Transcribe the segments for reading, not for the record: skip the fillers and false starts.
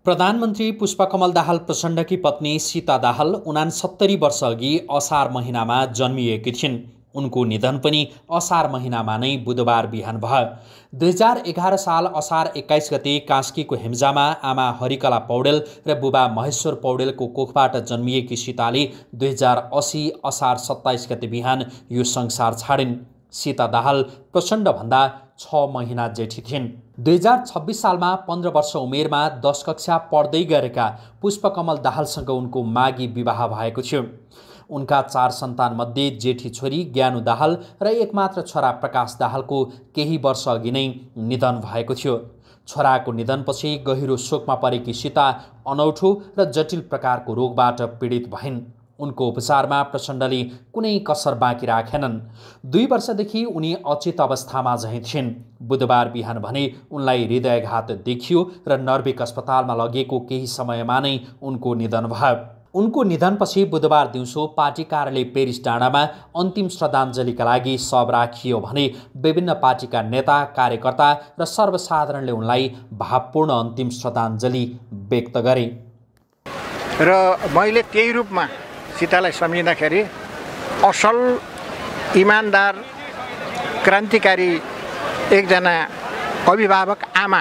प्रधानमन्त्री पुष्पकमल दाहाल प्रचण्डकी पत्नी सीता दाहाल 69 वर्ष अघि असार महिनामा जन्मिएकी थिइन्। उनको निधन पनि असार महिनामा नै बुधबार बिहान भयो। 2011 साल असार 21 गते कास्कीको हेम्जामा आमा हरिकला पौडेल र बुबा महेश्वर पौडेलको कोखबाट जन्मिएकी सीताले 2080 असार 27 गते बिहान यो संसार छाडिन्। सीता दाहाल प्रचण्डभन्दा 6 महिना जेठी थिइन्। 2026 सालमा 15 वर्ष उमेरमा 10 कक्षा पढ्दै गरेका पुष्पकमल दाहालसँग उनको मागी विवाह भएको थियो। उनका 4 सन्तानमध्ये जेठी छोरी ज्ञानु दाहाल र एकमात्र छोरा प्रकाश दाहालको केही वर्ष अघि नै निधन भएको थियो। छोराको निधनपछि गहिरो शोकमा परेकी सीता अनौठो र जटिल प्रकारको रोगबाट पीडित भइन्। उनको उपचारमा प्रचण्डले कुनै कसर बाँकी राखेनन्। 2 वर्षदेखि उनी अचेत अवस्थामा झैँ थिइन्। बुधबार बिहान भने उनलाई हृदयाघात देखियो र नर्भिक अस्पतालमा लगेको केही समयमा नै उनको निधन भयो। उनको निधनपछि बुधबार दिउँसो पार्टी कार्यालय पेरिस डाँडामा अन्तिम श्रद्धाञ्जलीका लागि शव राखियो भने विभिन्न पार्टीका नेता, कार्यकर्ता र सर्वसाधारणले उनलाई भावपूर्ण अन्तिम श्रद्धाञ्जली व्यक्त गरे। र मैले त्यही रूपमा सीतालाई सम्झिँदाखेरि असल इमानदार क्रान्तिकारी एकजना अभिभावक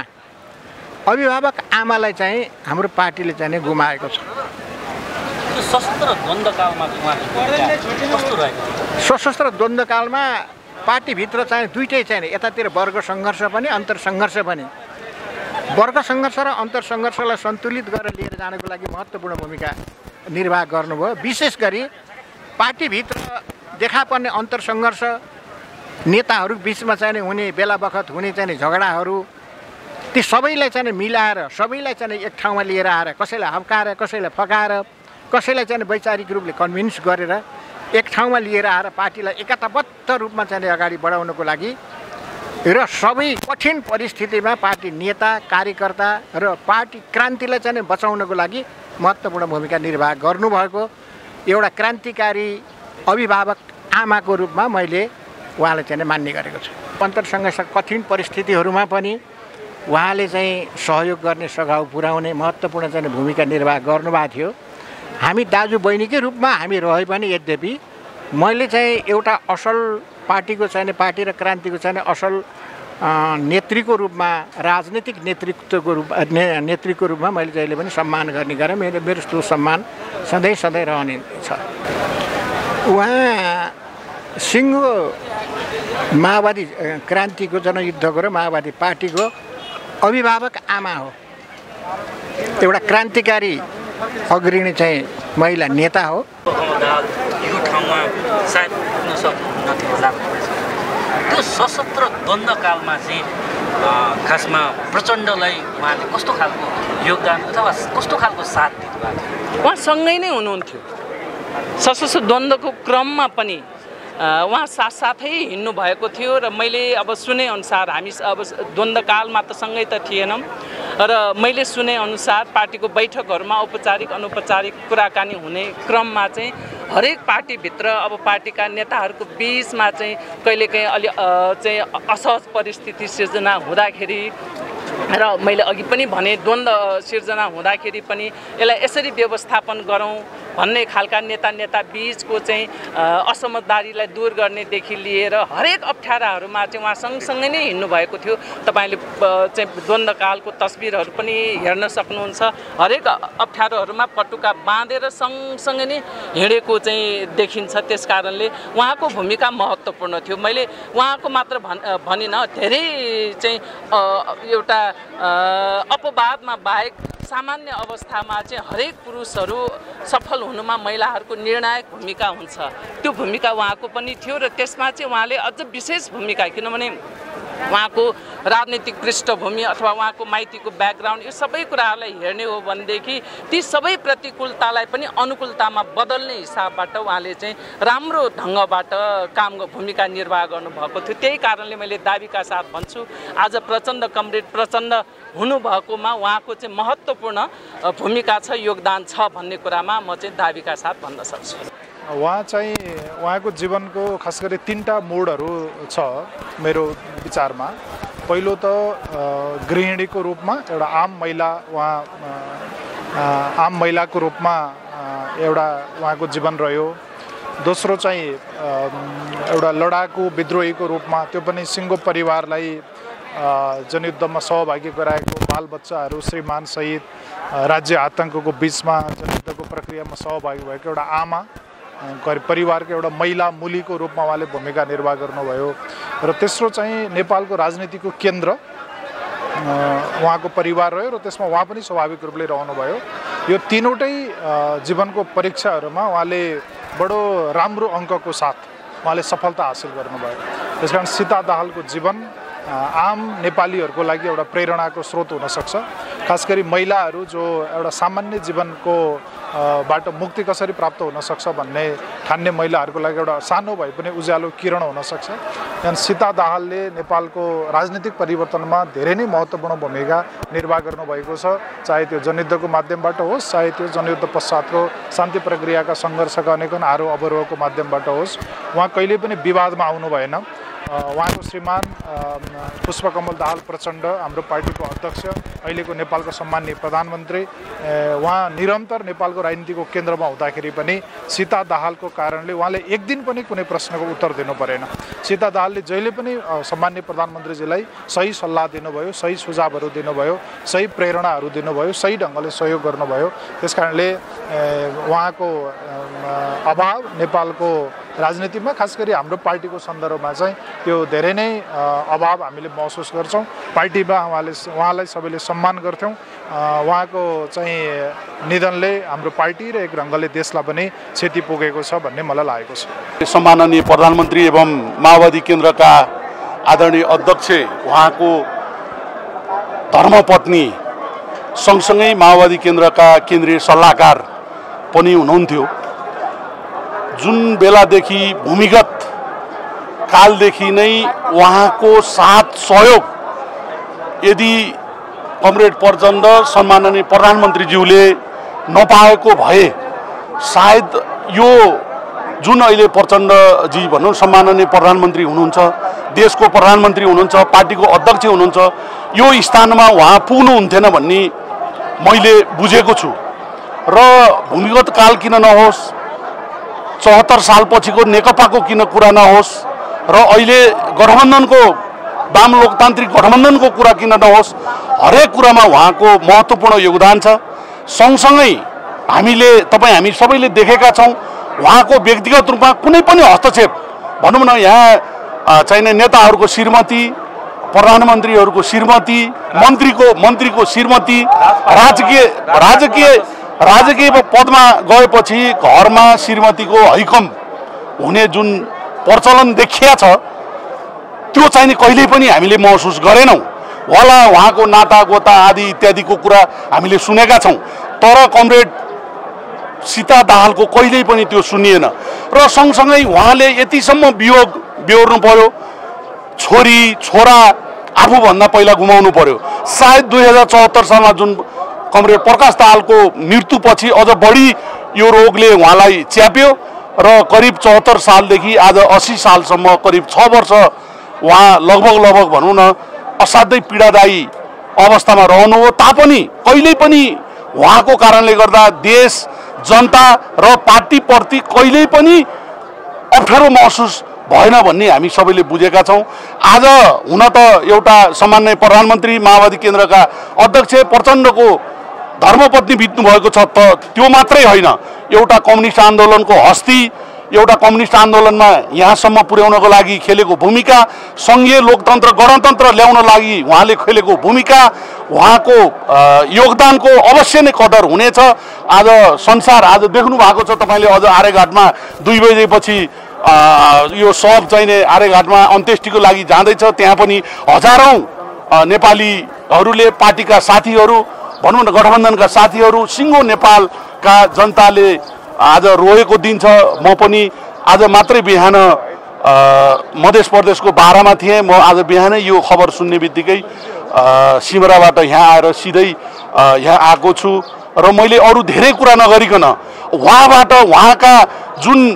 आमालाई चाहिँ हाम्रो पार्टीले चाहिँ गुमाएको छ। सशस्त्र द्वन्द्वकालमा कस्तो रहेको? सशस्त्र द्वन्द्वकालमा पार्टीभित्र चाहिँ दुईटै चाहिँ यतातिर वर्ग सङ्घर्ष पनि अन्तर्सङ्घर्ष पनि। वर्ग सङ्घर्ष र अन्तर्सङ्घर्षलाई सन्तुलित गरेर लिएर जानको लागि महत्त्वपूर्ण भूमिका निर्वाह गर्नुभयो। विशेष गरी पार्टीभित्र देखा पर्ने अन्तर्सङ्घर्ष, नेताहरू बिचमा चाहिँ हुने बेला बखत हुने चाहिँ झगडाहरू, ती सबैलाई चाहिँ मिलाएर, सबैलाई चाहिँ एक ठाउँमा लिएर आएर, कसैलाई हप्काएर, कसैलाई फकाएर, कसैलाई चाहिँ वैचारिक रूपले कन्भिन्स गरेर एक ठाउँमा लिएर आएर पार्टीलाई एकताबद्ध रूपमा चाहिँ अगाडि बढाउनको लागि र सबै कठिन परिस्थितिमा पार्टी नेता, कार्यकर्ता र पार्टी क्रान्तिलाई चाहिँ बचाउनको लागि महत्त्वपूर्ण भूमिका निर्वाह गर्नुभएको एउटा क्रान्तिकारी अभिभावक आमाको रूपमा मैले उहाँलाई चाहिँ मान्ने गरेको छु। अन्तरसङ्घर्ष कठिन परिस्थितिहरूमा पनि उहाँले चाहिँ सहयोग गर्ने, सघाउ पुर्याउने महत्त्वपूर्ण चाहिँ भूमिका निर्वाह गर्नुभएको थियो। हामी दाजु बहिनीकै रूपमा हामी रहे पनि यद्यपि मैले चाहिँ एउटा असल पार्टीको चाहिँ पार्टी र क्रान्तिको चाहिँ असल नेत्रीको रूपमा, राजनीतिक नेतृत्वको रूपमा मैले जहिले पनि सम्मान गर्ने गरेँ। मेरो त्यो सम्मान सधैँ रहने छ। उहाँ सिङ्गो माओवादी क्रान्तिको जनयुद्धको र माओवादी पार्टीको अभिभावक आमा हो। एउटा क्रान्तिकारी अग्रणी चाहिँ महिला नेता हो। यो ठाउँमा सायद पुग्न सक्नुहुन्थ्यो होला। त्यो सशस्त्र द्वन्द्वकालमा चाहिँ खासमा प्रचण्डलाई उहाँले कस्तो खालको योगदान अथवा कस्तो खालको साथ दिनुभएको थियो? उहाँ सँगै नै हुनुहुन्थ्यो। सशस्त्र द्वन्द्वको क्रममा पनि उहाँ साथसाथै हिँड्नु भएको थियो र मैले अब सुनेअनुसार हामी अब द्वन्द्वकालमा त सँगै त थिएनौँ र मैले सुनेअनुसार पार्टीको बैठकहरूमा औपचारिक अनौपचारिक कुराकानी हुने क्रममा चाहिँ हरेक पार्टीभित्र अब पार्टीका नेताहरूको बिचमा चाहिँ कहिलेकाहीँ अलि चाहिँ असहज परिस्थिति सिर्जना हुँदाखेरि र मैले अघि पनि भने द्वन्द्व सिर्जना हुँदाखेरि पनि यसलाई यसरी व्यवस्थापन गरौँ भन्ने खालका नेता बीचको चाहिँ असमझदारीलाई दूर गर्नेदेखि लिएर हरेक अप्ठ्याराहरूमा चाहिँ उहाँ सँगसँगै नै हिँड्नु भएको थियो। तपाईँले चाहिँ द्वन्द्वकालको तस्बिरहरू पनि हेर्न सक्नुहुन्छ। हरेक अप्ठ्यारोहरूमा पटुका बाँधेर सँगसँगै नै हिँडेको चाहिँ देखिन्छ। त्यस कारणले उहाँको भूमिका महत्त्वपूर्ण थियो। मैले उहाँको मात्र भनिनँ, धेरै चाहिँ एउटा अपवादमा बाहेक सामान्य अवस्थामा चाहिँ हरेक पुरुषहरू सफल हुनुमा महिलाहरूको निर्णायक भूमिका हुन्छ। त्यो भूमिका उहाँको पनि थियो र त्यसमा चाहिँ उहाँले अझ विशेष भूमिका, किनभने उहाँको राजनीतिक पृष्ठभूमि अथवा उहाँको माइतीको ब्याकग्राउन्ड यो सबै कुराहरूलाई हेर्ने हो भनेदेखि ती सबै प्रतिकूलतालाई पनि अनुकूलतामा बदल्ने हिसाबबाट उहाँले चाहिँ राम्रो ढङ्गबाट भूमिका निर्वाह गर्नुभएको थियो। त्यही कारणले मैले दाबीका साथ भन्छु, आज प्रचण्ड कमरेड प्रचण्ड हुनुभएकोमा उहाँको चाहिँ महत्त्वपूर्ण भूमिका छ, योगदान छ भन्ने कुरामा म चाहिँ दाबीका साथ भन्न सक्छु। उहाँको जीवनको खास गरी 3टा मोडहरू छ मेरो विचारमा। पहिलो त गृहिणीको रूपमा एउटा आम महिला आम महिलाको रूपमा एउटा उहाँको जीवन रह्यो। दोस्रो चाहिँ एउटा लडाकु विद्रोहीको रूपमा त्यो पनि सिङ्गो परिवारलाई जनयुद्धमा सहभागी गराएको बालबच्चाहरू श्रीमान सहित राज्य आतङ्कको बिचमा जनयुद्धको प्रक्रियामा सहभागी भएको एउटा आमा परिवारको एउटा महिला मूलीको रूपमा उहाँले भूमिका निर्वाह गर्नुभयो। र तेस्रो चाहिँ नेपालको राजनीतिको केन्द्र उहाँको परिवार रह्यो र त्यसमा उहाँ पनि स्वाभाविक रूपले रहनुभयो। यो तीनवटै जीवनको परीक्षाहरूमा उहाँले बडो राम्रो अङ्कको साथ उहाँले सफलता हासिल गर्नुभयो। त्यसकारण सीता दाहालको जीवन आम नेपालीहरूको लागि एउटा प्रेरणाको स्रोत हुनसक्छ। खास गरी महिलाहरू जो एउटा सामान्य जीवनको बाट मुक्ति कसरी प्राप्त हुनसक्छ भन्ने ठान्ने महिलाहरूको लागि एउटा सानो भए पनि उज्यालो किरण हुनसक्छ। यहाँ सीता दाहालले नेपालको राजनीतिक परिवर्तनमा धेरै नै महत्त्वपूर्ण भूमिका निर्वाह गर्नुभएको छ। चाहे त्यो जनयुद्धको माध्यमबाट होस्, चाहे त्यो जनयुद्ध पश्चातको शान्ति प्रक्रियाका सङ्घर्षका अनेकन आरोह अवरोहको माध्यमबाट होस्, उहाँ कहिले पनि विवादमा आउनु भएन। उहाँको श्रीमान पुष्पकमल दाहाल प्रचण्ड हाम्रो पार्टीको अध्यक्ष, अहिलेको नेपालको सम्माननीय प्रधानमन्त्री, उहाँ निरन्तर नेपालको राजनीतिको केन्द्रमा हुँदाखेरि पनि सीता दाहालको कारणले उहाँले एक दिन पनि कुनै प्रश्नको उत्तर दिनु परेन। सीता दाहालले जहिले पनि सम्माननीय प्रधानमन्त्रीजीलाई सही सल्लाह दिनुभयो, सही सुझावहरू दिनुभयो, सही प्रेरणाहरू दिनुभयो, सही ढङ्गले सहयोग गर्नुभयो। त्यसकारणले उहाँको अभाव नेपालको राजनीतिमा खास गरी हाम्रो पार्टीको सन्दर्भमा चाहिँ त्यो धेरै नै अभाव हामीले महसुस गर्छौँ। पार्टीमा उहाँलाई सबैले सम्मान गर्थ्यौँ। उहाँको चाहिँ निधनले हाम्रो पार्टी र एक ढङ्गले देशलाई पनि क्षति पुगेको छ भन्ने मलाई लागेको छ। सम्माननीय प्रधानमन्त्री एवं माओवादी केन्द्रका आदरणीय अध्यक्ष उहाँको धर्मपत्नी सँगसँगै माओवादी केन्द्रका केन्द्रीय सल्लाहकार पनि हुनुहुन्थ्यो। जुन बेलादेखि भूमिगत कालदेखि नै उहाँको साथ सहयोग यदि कमरेड प्रचण्ड सम्माननीय प्रधानमन्त्रीज्यूले नपाएको भए सायद यो जुन अहिले प्रचण्डजी भनौँ सम्माननीय प्रधानमन्त्री हुनुहुन्छ, देशको प्रधानमन्त्री हुनुहुन्छ, पार्टीको अध्यक्ष हुनुहुन्छ, यो स्थानमा उहाँ पुग्नुहुन्थेन भन्ने मैले बुझेको छु। र भूमिगत काल किन नहोस्, 74 सालपछिको नेकपाको किन कुरा नहोस्, र अहिले गठबन्धनको वाम लोकतान्त्रिक गठबन्धनको कुरा किन नहोस्, हरेक कुरामा उहाँको महत्त्वपूर्ण योगदान छ। सँगसँगै हामी सबैले देखेका छौँ उहाँको व्यक्तिगत रूपमा कुनै पनि हस्तक्षेप भनौँ न, यहाँ चाहिने नेताहरूको श्रीमती, प्रधानमन्त्रीहरूको श्रीमती, मन्त्रीको श्रीमती, राजकीय पदमा गएपछि घरमा श्रीमतीको हैकम हुने जुन प्रचलन देखिया छ त्यो चाहिँ कहिल्यै पनि हामीले महसुस गरेनौँ होला। उहाँको नातागोता आदि इत्यादिको कुरा हामीले सुनेका छौँ, तर कमरेड सीता दाहालको कहिल्यै पनि त्यो सुनिएन। र सँगसँगै उहाँले यतिसम्म वियोग बेहोर्नु पर्यो, छोरा आफूभन्दा पहिला गुमाउनु पर्यो। सायद 2074 सालमा जुन कमरेड प्रकाश दाहालको मृत्युपछि अझ बढी यो रोगले उहाँलाई च्याप्यो र करिब 74 सालदेखि आज 80 सालसम्म करिब 6 वर्ष उहाँ लगभग भनौँ न असाध्यै पीडादायी अवस्थामा रहनु हो। तापनि कहिल्यै पनि उहाँको कारणले गर्दा देश, जनता र पार्टीप्रति कहिल्यै पनि अप्ठ्यारो महसुस भएन भन्ने हामी सबैले बुझेका छौँ। आज हुन त एउटा सामान्य प्रधानमन्त्री माओवादी केन्द्रका अध्यक्ष प्रचण्डको धर्मपत्नी बित्नु भएको छ, त त्यो मात्रै होइन, एउटा कम्युनिस्ट आन्दोलनको हस्ती, एउटा कम्युनिस्ट आन्दोलनमा यहाँसम्म पुर्याउनको लागि खेलेको भूमिका, सङ्घीय लोकतन्त्र गणतन्त्र ल्याउन लागि उहाँले खेलेको भूमिका, उहाँको योगदानको अवश्य नै कदर हुनेछ। आज संसार देख्नु भएको छ तपाईँले, अझ आर्यघाटमा 2 बजेपछि यो शव चाहिने आर्यघाटमा अन्त्येष्टिको लागि जाँदैछ। त्यहाँ पनि हजारौँ नेपालीहरूले, पार्टीका साथीहरू भनौँ न, गठबन्धनका साथीहरू, सिङ्गो नेपालका जनताले आज रोएको दिन छ। म पनि आज मात्रै बिहान मध्य प्रदेशको बाह्रमा थिएँ। म आज बिहानै यो खबर सुन्ने बित्तिकै सिमराबाट यहाँ आएर सिधै यहाँ आएको छु र मैले अरू धेरै कुरा नगरिकन उहाँबाट, उहाँका जुन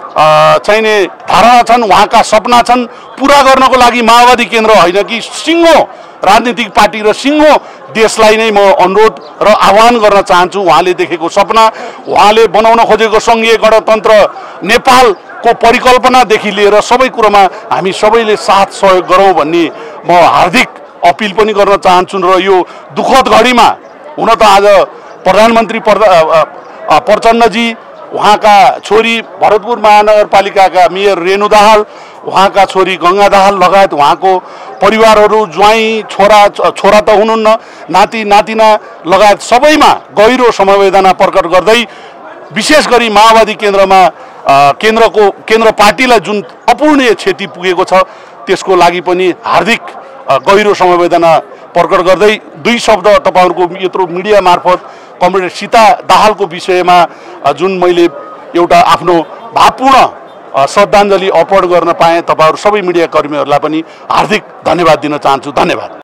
चाहिने धारणा छन्, उहाँका सपना छन्, पुरा गर्नको लागि माओवादी केन्द्र होइन कि सिङ्गो राजनीतिक पार्टी र सिङ्गो देशलाई नै म अनुरोध र आह्वान गर्न चाहन्छु। उहाँले देखेको सपना, उहाँले बनाउन खोजेको सङ्घीय गणतन्त्र नेपालको परिकल्पनादेखि लिएर सबै कुरोमा हामी सबैले साथ सहयोग गरौँ भन्ने म हार्दिक अपिल पनि गर्न चाहन्छु। र यो दुःखद घडीमा हुन त आज प्रधानमन्त्री प्रचण्डजी, उहाँका छोरी भरतपुर महानगरपालिकाका मेयर रेणु दाहाल, उहाँका छोरी गङ्गा दाहाल लगायत उहाँको परिवारहरू, ज्वाइँ, छोरा त हुनुहुन्न, नाति नातिना लगायत सबैमा गहिरो समवेदना प्रकट गर्दै विशेष गरी माओवादी केन्द्र पार्टीलाई जुन अपूर्णीय क्षति पुगेको छ त्यसको लागि पनि हार्दिक गहिरो समवेदना प्रकट गर्दै दुई शब्द तपाईँहरूको यत्रो मिडिया मार्फत कमरेड सीता दाहालको विषयमा जुन मैले एउटा आफ्नो भावपूर्ण श्रद्धाञ्जली अर्पण गर्न पाएँ, तपाईँहरू सबै मिडिया कर्मीहरूलाई पनि हार्दिक धन्यवाद दिन चाहन्छु। धन्यवाद।